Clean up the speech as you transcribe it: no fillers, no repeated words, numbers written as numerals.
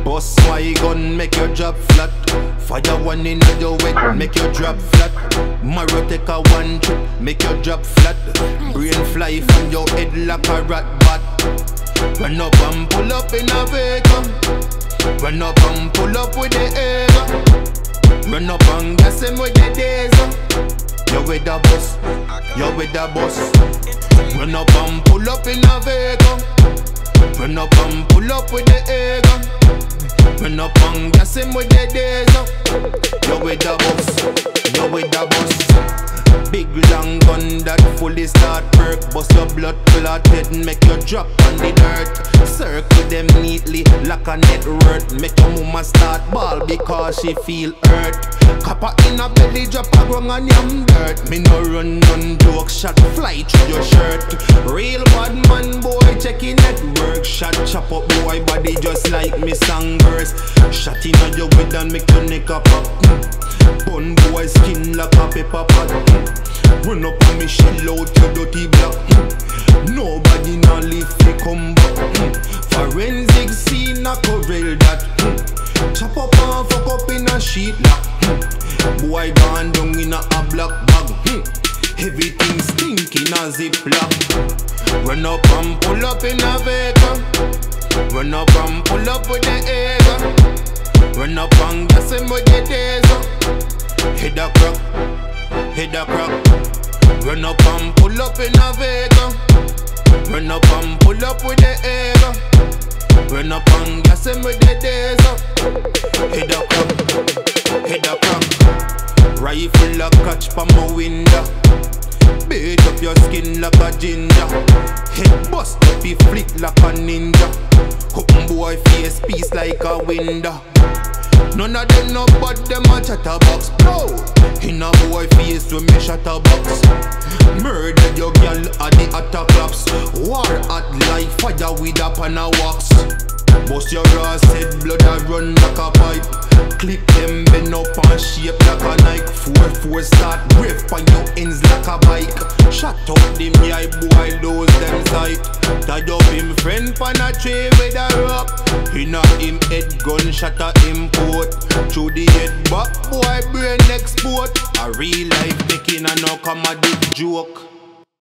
Bust my gun, make you drop flat. Fire one in the wet, make you drop flat. Marrow take a one trip, make you drop flat. Brain fly from your head like a rat bat. Run up and pull up in a vehicle. Run up and pull up with the air. Run up and gas him with the diesel. You with the bus, you with the bus. Run up and pull up in a vehicle. Run up and pull up with the air. Run up and gas him with the diesel. You with the bus, you with the bus. Big long gun that fully start perk. Bust your blood clotted, make you drop on the dirt. Circle them neatly like a net word. Make your mama start ball because she feel hurt. Copper in a belly drop a grung on yam dirt. Me no run none joke, shot fly through your shirt. Real bad man boy checking network. Shot chop up boy body just like me song verse. Shot in on your head and make your neck up up. Bun boy skin like a pepper pot. Run up on me shell out your dirty block. Nobody now leave me come back. Forensic scene a corral that. Chop up and fuck up in a sheet lock. Boy gone down in a black bag. Everything stink in a ziplock. Run up and pull up in a vehicle. Run up and pull up with the air. Run up and gas him with the diesel. Head a crack, head a crack. Run up and pull up in a vehicle. Run up and pull up with the air. Run up and gas him with the diesel. Head a crack, head a crack. Rifle a catch from my window. Beat up your skin like a ginger. Head bust up your flick like a ninja. Open boy face piece like a window. None of them no but them a chatterbox. No, in a boy face we me chatterbox. Murder your girl at the attack claps. War at like fire with a pan a wax. Bust your ass head blood a run like a pipe. Clip them bend up and shape like a Nike. 4-4 start wave on your ends like a bike. Shut up them eye boy lose them sight. Tie up him friend pan a tree with a rope. Inna him head gunshot a import. Through the head back boy brain export. A real life taking a no comedy joke.